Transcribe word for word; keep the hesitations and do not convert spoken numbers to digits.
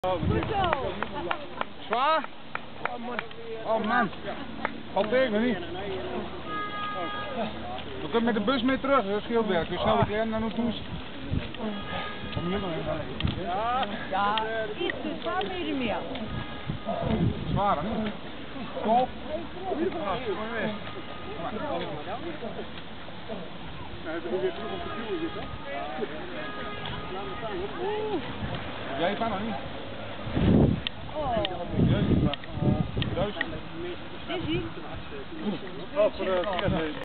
Goed zo! Zwaar? Oh man. Valt tegen niet. We kunnen met de bus mee terug, dat is Schildberg. Dus snel weer naar ons toe. Ja, ja, iets te zwaar mee meer. Zwaar hè? Golf. Jij van nog niet? Oh. Duizend. Is hij? Oh, voor de